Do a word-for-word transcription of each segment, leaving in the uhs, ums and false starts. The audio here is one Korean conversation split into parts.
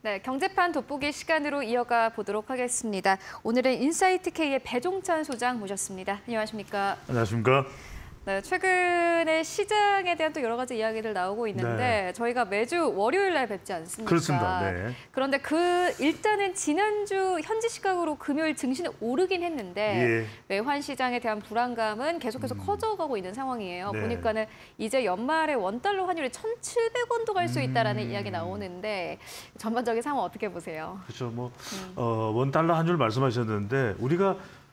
네, 경제판 돋보기 시간으로 이어가 보도록 하겠습니다. 오늘은 인사이트K의 배종찬 소장 모셨습니다. 안녕하십니까? 안녕하십니까? 네, 최근에 시장에 대한 또 여러 가지 이야기들 나오고 있는데 네. 저희가 매주 월요일 날 뵙지 않습니까? 그렇습니다. 네. 그런데 그 일단은 지난주 현지 시각으로 금요일 증시는 오르긴 했는데 예. 외환 시장에 대한 불안감은 계속해서 음. 커져가고 있는 상황이에요. 네. 보니까는 이제 연말에 원달러 환율이 천칠백 원도 갈 수 있다라는 음. 이야기 나오는데 전반적인 상황 어떻게 보세요? 그렇죠. 뭐 음. 어, 원달러 환율 말씀하셨는데 우리가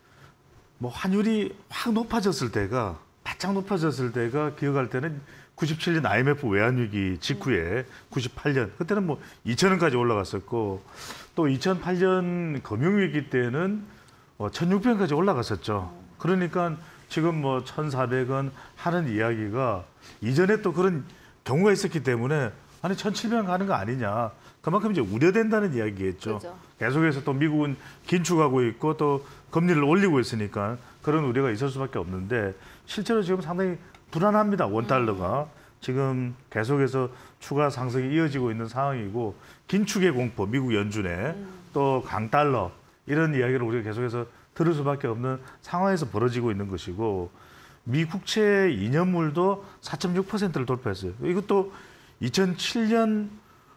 뭐 환율이 확 높아졌을 때가 바짝 높아졌을 때가 기억할 때는 구십칠 년 아이엠에프 외환위기 직후에 구십팔 년 그때는 뭐 이천 원까지 올라갔었고 또 이천팔 년 금융위기 때는 어, 천육백 원까지 올라갔었죠. 그러니까 지금 뭐 천사백 원 하는 이야기가 이전에 또 그런 경우가 있었기 때문에 아니 천칠백 원 가는 거 아니냐. 그만큼 이제 우려된다는 이야기겠죠. 그렇죠. 계속해서 또 미국은 긴축하고 있고 또 금리를 올리고 있으니까 그런 우려가 있을 수밖에 없는데 실제로 지금 상당히 불안합니다. 원달러가. 음. 지금 계속해서 추가 상승이 이어지고 있는 상황이고 긴축의 공포, 미국 연준에 음. 또 강달러 이런 이야기를 우리가 계속해서 들을 수밖에 없는 상황에서 벌어지고 있는 것이고 미 국채 이 년물도 사 점 육 퍼센트를 돌파했어요. 이것도 이천칠 년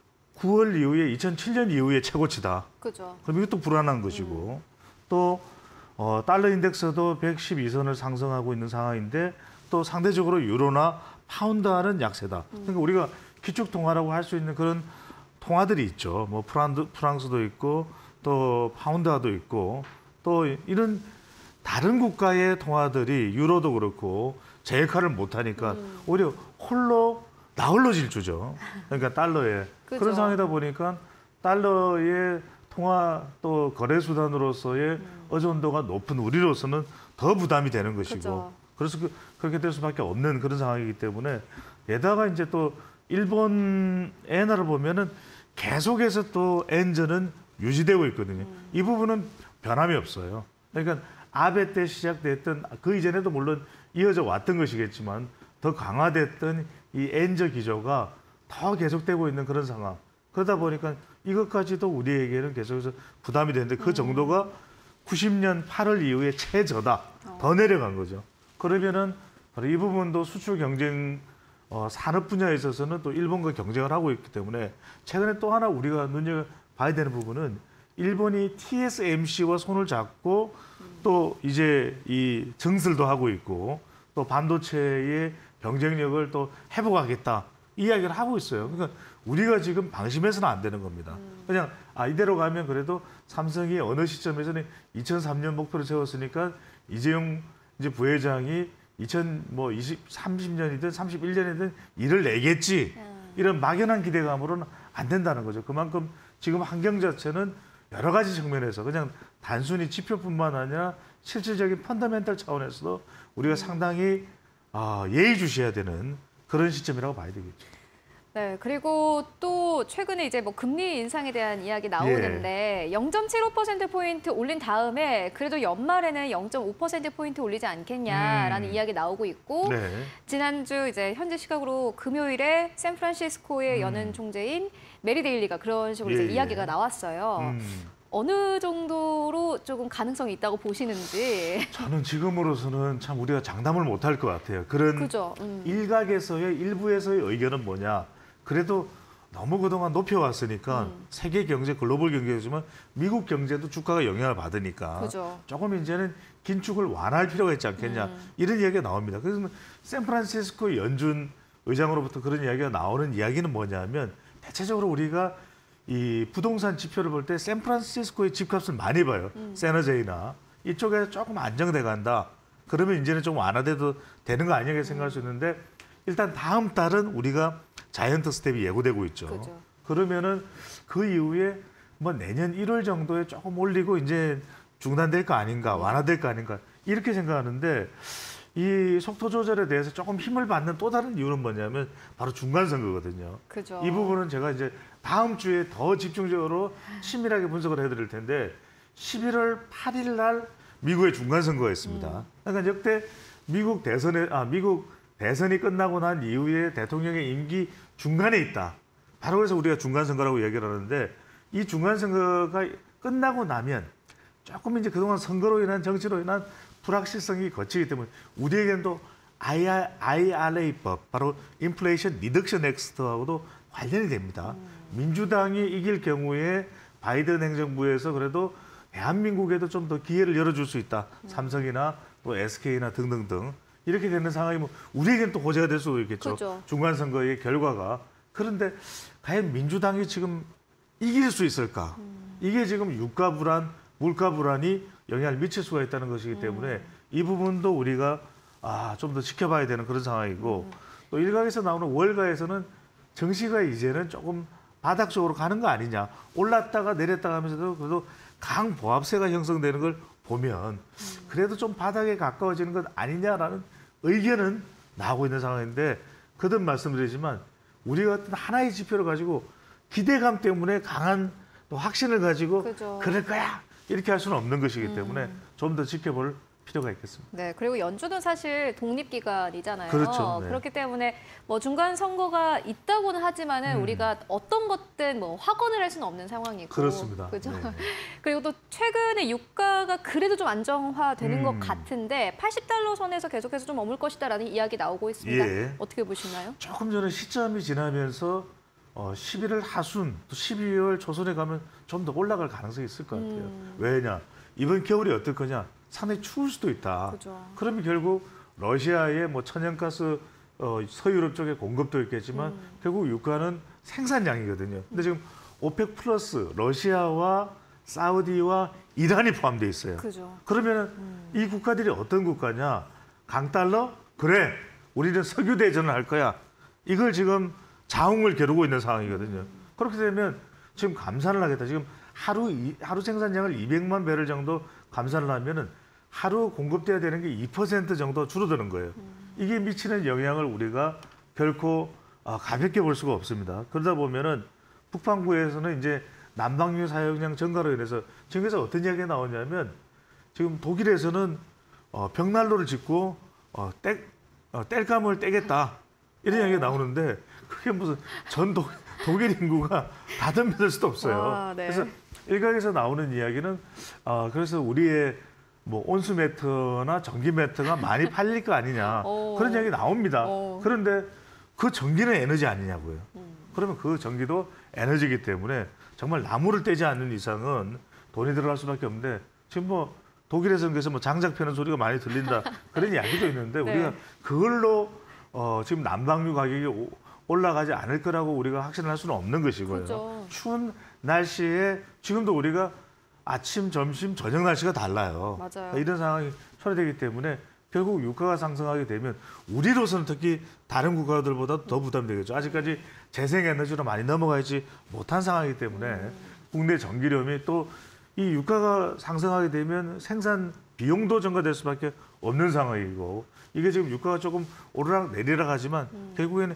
구월 이후에 이천칠 년 이후에 최고치다. 그죠. 그럼 이것도 불안한 것이고 음. 또 어, 달러 인덱스도 백십이 선을 상승하고 있는 상황인데 또 상대적으로 유로나 파운드화는 약세다. 그러니까 우리가 기축 통화라고 할 수 있는 그런 통화들이 있죠. 뭐 프랑스, 프랑스도 있고 또 파운드화도 있고 또 이런 다른 국가의 통화들이 유로도 그렇고 제 역할을 못하니까 음. 오히려 홀로 나홀로 질주죠. 그러니까 달러에. 그죠. 그런 상황이다 보니까 달러의 통화 또 거래 수단으로서의 음. 의존도가 높은 우리로서는 더 부담이 되는 것이고 그죠. 그래서 그, 그렇게 될 수밖에 없는 그런 상황이기 때문에 게다가 이제 또 일본 엔화를 보면은 계속해서 또 엔저는 유지되고 있거든요. 음. 이 부분은 변함이 없어요. 그러니까 아베 때 시작됐던 그 이전에도 물론 이어져 왔던 것이겠지만 더 강화됐던 이 엔저 기조가 더 계속되고 있는 그런 상황. 그러다 보니까 이것까지도 우리에게는 계속해서 부담이 되는데 그 정도가 구십 년 팔월 이후에 최저다. 더 내려간 거죠. 그러면은 이 부분도 수출 경쟁 어, 산업 분야에 있어서는 또 일본과 경쟁을 하고 있기 때문에 최근에 또 하나 우리가 눈여겨봐야 되는 부분은 일본이 티에스엠씨와 손을 잡고 또 이제 이 증설도 하고 있고 또 반도체의 경쟁력을 또 회복하겠다. 이야기를 하고 있어요. 그러니까 우리가 지금 방심해서는 안 되는 겁니다. 그냥 아 이대로 가면 그래도 삼성이 어느 시점에서는 이천삼 년 목표를 세웠으니까 이재용 이제 부회장이 이천삼십 년이든 삼십일 년이든 일을 내겠지. 이런 막연한 기대감으로는 안 된다는 거죠. 그만큼 지금 환경 자체는 여러 가지 측면에서 그냥 단순히 지표뿐만 아니라 실질적인 펀더멘털 차원에서도 우리가 상당히 아, 예의주시해야 되는 그런 시점이라고 봐야 되겠죠. 네, 그리고 또 최근에 이제 뭐 금리 인상에 대한 이야기 나오는데 예. 영 점 칠오 퍼센트 포인트 올린 다음에 그래도 연말에는 영 점 오 퍼센트 포인트 올리지 않겠냐라는 음. 이야기 나오고 있고 네. 지난주 이제 현재 시각으로 금요일에 샌프란시스코의 음. 연은 총재인 메리 데일리가 그런 식으로 예. 이제 이야기가 나왔어요. 음. 어느 정도로 조금 가능성이 있다고 보시는지. 저는 지금으로서는 참 우리가 장담을 못할 것 같아요. 그런 그죠? 음. 일각에서의 일부에서의 의견은 뭐냐. 그래도 너무 그동안 높여왔으니까 음. 세계 경제, 글로벌 경제지만 미국 경제도 주가가 영향을 받으니까 그죠. 조금 이제는 긴축을 완화할 필요가 있지 않겠냐. 음. 이런 이야기가 나옵니다. 그래서 샌프란시스코 연준 의장으로부터 그런 이야기가 나오는 이야기는 뭐냐면 대체적으로 우리가 이 부동산 지표를 볼 때 샌프란시스코의 집값을 많이 봐요. 음. 세너제이나 이쪽에 조금 안정돼 간다. 그러면 이제는 좀 완화돼도 되는 거 아니냐 생각할 수 있는데 일단 다음 달은 우리가 자이언트 스텝이 예고되고 있죠. 그죠. 그러면은 그 이후에 뭐 내년 일월 정도에 조금 올리고 이제 중단될 거 아닌가, 완화될 거 아닌가 이렇게 생각하는데 이 속도 조절에 대해서 조금 힘을 받는 또 다른 이유는 뭐냐면 바로 중간 선거거든요. 그죠. 이 부분은 제가 이제 다음 주에 더 집중적으로 치밀하게 분석을 해드릴 텐데 십일월 팔일 날 미국의 중간 선거가 있습니다. 음. 그러니까 역대 미국 대선에 아 미국 대선이 끝나고 난 이후에 대통령의 임기 중간에 있다. 바로 그래서 우리가 중간 선거라고 얘기를 하는데 이 중간 선거가 끝나고 나면 조금 이제 그동안 선거로 인한 정치로 인한 불확실성이 거치기 때문에 우리에게는 또 아이알에이법, 바로 인플레이션 리덕션 엑트하고도 관련이 됩니다. 음. 민주당이 이길 경우에 바이든 행정부에서 그래도 대한민국에도 좀 더 기회를 열어줄 수 있다. 음. 삼성이나 또 에스케이나 등등등. 이렇게 되는 상황이 뭐 우리에게는 또 호재가 될 수도 있겠죠. 그렇죠. 중간 선거의 결과가. 그런데 과연 민주당이 지금 이길 수 있을까? 음. 이게 지금 유가 불안, 물가 불안이 영향을 미칠 수가 있다는 것이기 때문에 음. 이 부분도 우리가 아, 좀 더 지켜봐야 되는 그런 상황이고 음. 또 일각에서 나오는 월가에서는 정시가 이제는 조금 바닥 쪽으로 가는 거 아니냐. 올랐다가 내렸다가 하면서도 그래도 강보합세가 형성되는 걸 보면 음. 그래도 좀 바닥에 가까워지는 것 아니냐라는 의견은 나오고 있는 상황인데 거듭 말씀드리지만 우리가 어떤 하나의 지표를 가지고 기대감 때문에 강한 또 확신을 가지고 그죠. 그럴 거야 이렇게 할 수는 없는 것이기 때문에 음. 좀 더 지켜볼 필요가 있겠습니다. 네, 그리고 연준은 사실 독립기관이잖아요. 그렇죠. 네. 그렇기 때문에 뭐 중간 선거가 있다고는 하지만은 음. 우리가 어떤 것든 뭐 확언을 할 수는 없는 상황이고. 그렇습니다. 그죠? 네. 그리고 또 최근에 유가가 그래도 좀 안정화되는 음. 것 같은데 팔십 달러 선에서 계속해서 좀 머물 것이다라는 이야기 나오고 있습니다. 예. 어떻게 보시나요? 조금 전에 시점이 지나면서 어, 십일월 하순, 또 십이월 초순에 가면 좀 더 올라갈 가능성이 있을 것 같아요. 음. 왜냐? 이번 겨울이 어떨 거냐? 상당히 추울 수도 있다. 그죠. 그러면 결국 러시아의 뭐 천연가스 어, 서유럽 쪽에 공급도 있겠지만 음. 결국 유가는 생산량이거든요. 근데 지금 오펙 플러스 러시아와 사우디와 이란이 포함되어 있어요. 그죠. 그러면 음. 이 국가들이 어떤 국가냐? 강달러? 그래, 우리는 석유 대전을 할 거야. 이걸 지금 자웅을 겨루고 있는 상황이거든요. 음. 그렇게 되면 지금 감산을 하겠다. 지금 하루 이, 하루 생산량을 이백만 배럴 정도 감산을 하면은 하루 공급돼야 되는 게 이 퍼센트 정도 줄어드는 거예요. 음. 이게 미치는 영향을 우리가 결코 아, 가볍게 볼 수가 없습니다. 그러다 보면은 북반구에서는 이제 난방유 사용량 증가로 인해서 지금에서 어떤 이야기가 나오냐면 지금 독일에서는 어, 벽난로를 짓고 어, 뗄, 어, 뗄감을 떼겠다 이런 이야기가 나오는데 그게 무슨 전 독, 독일 인구가 다 덤벼들 수도 없어요. 아, 네. 그래서 일각에서 나오는 이야기는 어, 그래서 우리의 뭐 온수 매트나 전기 매트가 많이 팔릴 거 아니냐 오. 그런 이야기 나옵니다. 오. 그런데 그 전기는 에너지 아니냐고요. 음. 그러면 그 전기도 에너지이기 때문에 정말 나무를 떼지 않는 이상은 돈이 들어갈 수밖에 없는데 지금 뭐 독일에서는 그래서 뭐 장작 펴는 소리가 많이 들린다 그런 이야기도 있는데 네. 우리가 그걸로 어, 지금 난방유 가격이 오, 올라가지 않을 거라고 우리가 확신을 할 수는 없는 것이고요. 그렇죠. 추운 날씨에 지금도 우리가 아침, 점심, 저녁 날씨가 달라요. 맞아요. 이런 상황이 초래되기 때문에 결국 유가가 상승하게 되면 우리로서는 특히 다른 국가들보다 더 부담되겠죠. 아직까지 재생에너지로 많이 넘어가지 못한 상황이기 때문에 음. 국내 전기료이 또 이 유가가 상승하게 되면 생산 비용도 증가될 수밖에 없는 상황이고 이게 지금 유가가 조금 오르락 내리락 하지만 음. 결국에는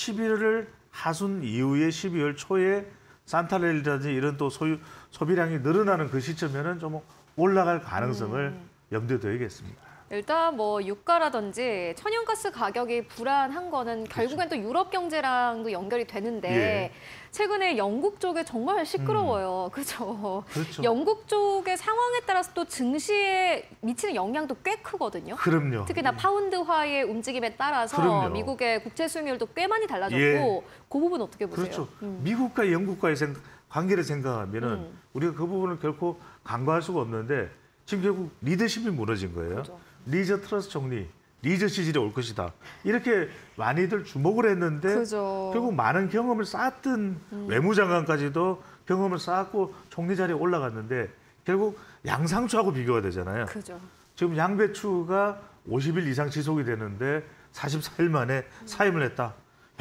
십일월 하순 이후에 십이월 초에 산타렐이라든지 이런 또 소유, 소비량이 늘어나는 그 시점에는 좀 올라갈 가능성을 음. 염두에 둬야겠습니다. 일단 뭐 유가라든지 천연가스 가격이 불안한 거는 결국엔 또 유럽 경제랑도 연결이 되는데 예. 최근에 영국 쪽에 정말 시끄러워요. 음. 그죠? 그렇죠. 영국 쪽의 상황에 따라서 또 증시에 미치는 영향도 꽤 크거든요. 그럼요. 특히나 파운드화의 움직임에 따라서 그럼요. 미국의 국채 수익률도 꽤 많이 달라졌고 예. 그 부분 어떻게 보세요? 그렇죠. 음. 미국과 영국과의 생, 관계를 생각하면은 음. 우리가 그 부분을 결코 간과할 수가 없는데 지금 결국 리더십이 무너진 거예요. 그렇죠. 리저 트러스 총리, 리저 시절이 올 것이다. 이렇게 많이들 주목을 했는데 그죠. 결국 많은 경험을 쌓았던 음. 외무장관까지도 경험을 쌓았고 총리 자리에 올라갔는데 결국 양상추하고 비교가 되잖아요. 그죠. 지금 양배추가 오십 일 이상 지속이 되는데 사십사 일 만에 사임을 했다.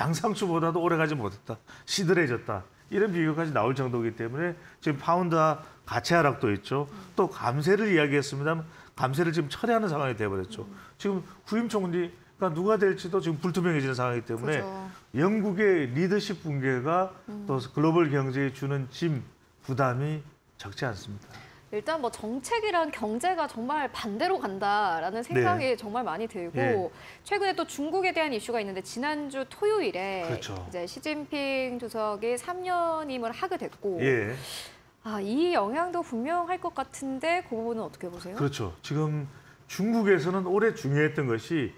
양상추보다도 오래가지 못했다. 시들해졌다. 이런 비교까지 나올 정도이기 때문에 지금 파운드와 가치 하락도 있죠. 또 감세를 이야기했습니다만 감세를 지금 철회하는 상황이 되어버렸죠. 음. 지금 후임 총리가 누가 될지도 지금 불투명해지는 상황이기 때문에 그죠. 영국의 리더십 붕괴가 음. 또 글로벌 경제에 주는 짐, 부담이 적지 않습니다. 일단 뭐 정책이랑 경제가 정말 반대로 간다라는 생각이 네. 정말 많이 들고 예. 최근에 또 중국에 대한 이슈가 있는데 지난주 토요일에 그렇죠. 이제 시진핑 주석이 삼 년임을 하게 됐고 예. 아, 이 영향도 분명할 것 같은데 그 부분은 어떻게 보세요? 그렇죠. 지금 중국에서는 올해 중요했던 것이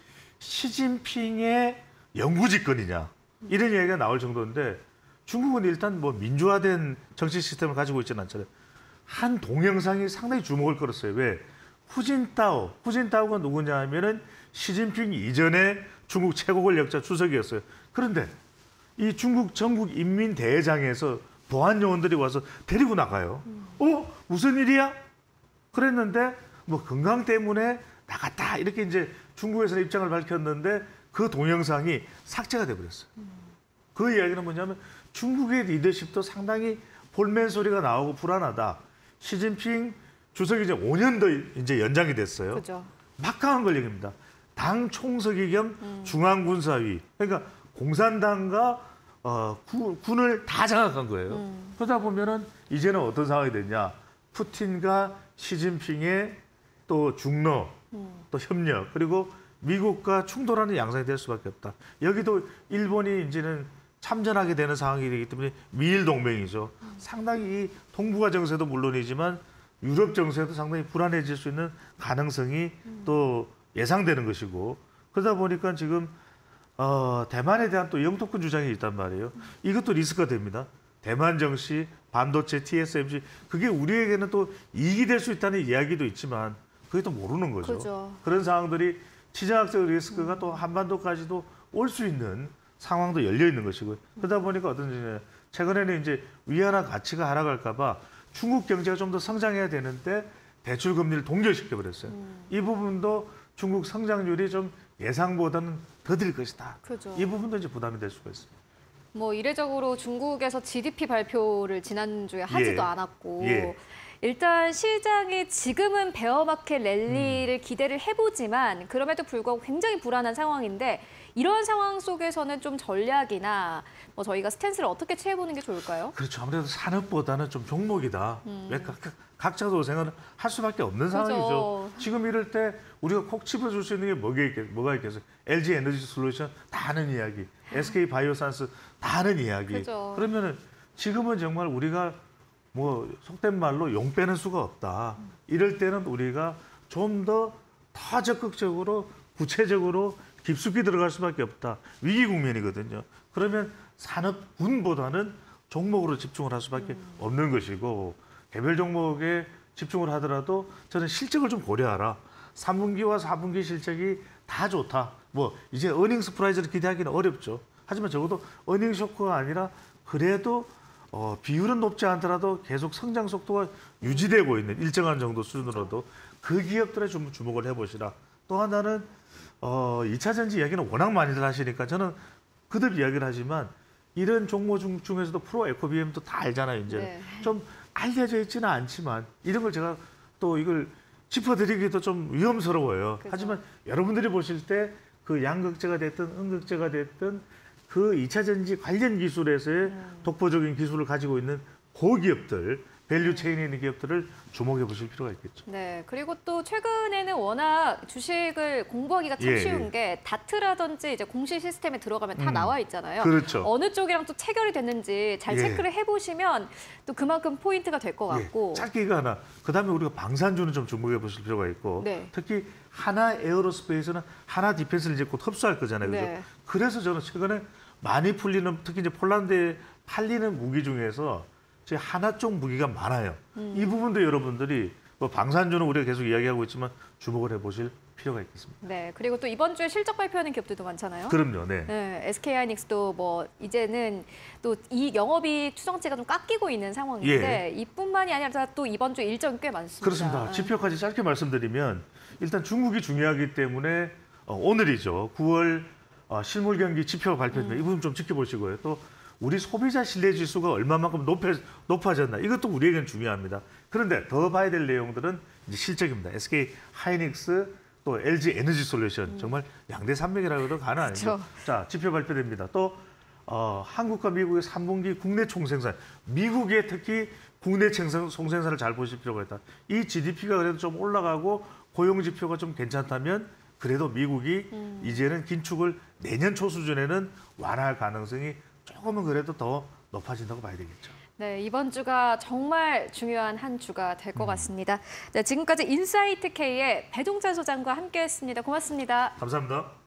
시진핑의 영구집권이냐 이런 이야기가 나올 정도인데 중국은 일단 뭐 민주화된 정치 시스템을 가지고 있지는 않잖아요. 한 동영상이 상당히 주목을 끌었어요. 왜? 후진타오. 후진타오가 누구냐 하면은 시진핑 이전에 중국 최고 권력자 주석이었어요. 그런데 이 중국 전국 인민대회장에서 보안 요원들이 와서 데리고 나가요. 어? 무슨 일이야? 그랬는데 뭐 건강 때문에 나갔다. 이렇게 이제 중국에서 입장을 밝혔는데 그 동영상이 삭제가 돼버렸어요. 그 이야기는 뭐냐면 중국의 리더십도 상당히 볼멘 소리가 나오고 불안하다. 시진핑 주석이 이제 오 년 더 이제 연장이 됐어요. 그죠. 막강한 권력입니다. 당 총서기 겸 음. 중앙군사위. 그러니까 공산당과 어, 구, 군을 다 장악한 거예요. 음. 그러다 보면은 이제는 어떤 상황이 됐냐? 푸틴과 시진핑의 또 중러, 음. 또 협력, 그리고 미국과 충돌하는 양상이 될 수밖에 없다. 여기도 일본이 이제는 참전하게 되는 상황이 되기 때문에 미일 동맹이죠. 상당히 이 동북아 정세도 물론이지만 유럽 정세도 상당히 불안해질 수 있는 가능성이 또 예상되는 것이고 그러다 보니까 지금 어, 대만에 대한 또 영토권 주장이 있단 말이에요. 이것도 리스크가 됩니다. 대만 정시, 반도체, 티에스엠씨 그게 우리에게는 또 이익이 될 수 있다는 이야기도 있지만 그게 또 모르는 거죠. 그죠. 그런 상황들이 지정학적 리스크가 또 한반도까지도 올 수 있는 상황도 열려 있는 것이고요. 그러다 보니까 어떤지 최근에는 이제 위안화 가치가 하락할까 봐 중국 경제가 좀 더 성장해야 되는데 대출 금리를 동결시켜 버렸어요. 음. 이 부분도 중국 성장률이 좀 예상보다는 더딜 것이다. 그죠. 이 부분도 이제 부담이 될 수가 있습니다. 뭐 이례적으로 중국에서 지디피 발표를 지난주에 하지도 예. 않았고 예. 일단 시장이 지금은 베어마켓 랠리를 음. 기대를 해보지만 그럼에도 불구하고 굉장히 불안한 상황인데 이런 상황 속에서는 좀 전략이나 뭐 저희가 스탠스를 어떻게 취해보는 게 좋을까요? 그렇죠. 아무래도 산업보다는 좀 종목이다. 음. 왜 각, 각자도 생각을 할 수밖에 없는 그죠. 상황이죠. 지금 이럴 때 우리가 콕 집어줄 수 있는 게 뭐가, 있겠, 뭐가 있겠어요? 엘지 에너지 솔루션 다 하는 이야기, 에스케이 바이오산스 다 하는 이야기. 그죠. 그러면은 지금은 정말 우리가 뭐 속된 말로 용 빼는 수가 없다. 이럴 때는 우리가 좀 더 더 적극적으로 구체적으로 깊숙이 들어갈 수밖에 없다. 위기 국면이거든요. 그러면 산업군보다는 종목으로 집중을 할 수밖에 음. 없는 것이고 개별 종목에 집중을 하더라도 저는 실적을 좀 고려하라. 삼 분기와 사 분기 실적이 다 좋다. 뭐 이제 어닝 서프라이즈를 기대하기는 어렵죠. 하지만 적어도 어닝 쇼크가 아니라 그래도 어, 비율은 높지 않더라도 계속 성장 속도가 유지되고 있는 일정한 정도 수준으로도 그 기업들에 좀 주목을 해보시라. 또 하나는 어, 이 차 전지 이야기는 워낙 많이들 하시니까 저는 그듭 이야기를 하지만 이런 종목 중, 중에서도 프로 에코비엠도 다 알잖아요. 이제 네. 좀 알려져 있지는 않지만 이런 걸 제가 또 이걸 짚어드리기도 좀 위험스러워요. 그죠. 하지만 여러분들이 보실 때 그 양극재가 됐든 음극재가 됐든 그 이 차 전지 관련 기술에서의 음. 독보적인 기술을 가지고 있는 고기업들, 밸류 체인에 있는 기업들을 주목해 보실 필요가 있겠죠. 네, 그리고 또 최근에는 워낙 주식을 공부하기가 참 예, 쉬운 예. 게 다트라든지 이제 공시 시스템에 들어가면 다 음, 나와 있잖아요. 그렇죠. 어느 쪽이랑 또 체결이 됐는지 잘 예. 체크를 해보시면 또 그만큼 포인트가 될 것 같고. 예, 짧게 이거 하나. 그다음에 우리가 방산주는 좀 주목해 보실 필요가 있고 네. 특히 하나 에어로스페이스는 하나 디펜스를 이제 곧 흡수할 거잖아요. 그죠? 네. 그래서 저는 최근에 많이 풀리는 특히 이제 폴란드에 팔리는 무기 중에서 제 하나 쪽 무기가 많아요. 음. 이 부분도 여러분들이 뭐 방산주는 우리가 계속 이야기하고 있지만 주목을 해보실 필요가 있겠습니다. 네, 그리고 또 이번 주에 실적 발표하는 기업들도 많잖아요. 그럼요, 네. 네, 에스케이하이닉스도 뭐 이제는 또 이 영업이 추정치가 좀 깎이고 있는 상황인데 이뿐만이 아니라 또 이번 주 일정이 꽤 많습니다. 예. 그렇습니다. 네. 지표까지 짧게 말씀드리면 일단 중국이 중요하기 때문에 어, 오늘이죠. 구월 어, 실물 경기 지표가 발표됩니다. 음. 이 부분 좀 지켜보시고요. 또 우리 소비자 신뢰 지수가 얼마만큼 높아, 높아졌나 이것도 우리에게는 중요합니다. 그런데 더 봐야 될 내용들은 이제 실적입니다. 에스케이 하이닉스 또 엘지 에너지 솔루션 정말 양대 산맥이라고 해도 가능하죠. 그렇죠. 자 지표 발표됩니다. 또 어, 한국과 미국의 삼 분기 국내 총생산, 미국의 특히 국내 생산, 총생산을 잘 보실 필요가 있다. 이 지디피가 그래도 좀 올라가고 고용 지표가 좀 괜찮다면 그래도 미국이 음. 이제는 긴축을 내년 초 수준에는 완화할 가능성이 조금은 그래도 더 높아진다고 봐야 되겠죠. 네, 이번 주가 정말 중요한 한 주가 될 것 음. 같습니다. 네, 지금까지 인사이트 K의 배종찬 소장과 함께했습니다. 고맙습니다. 감사합니다.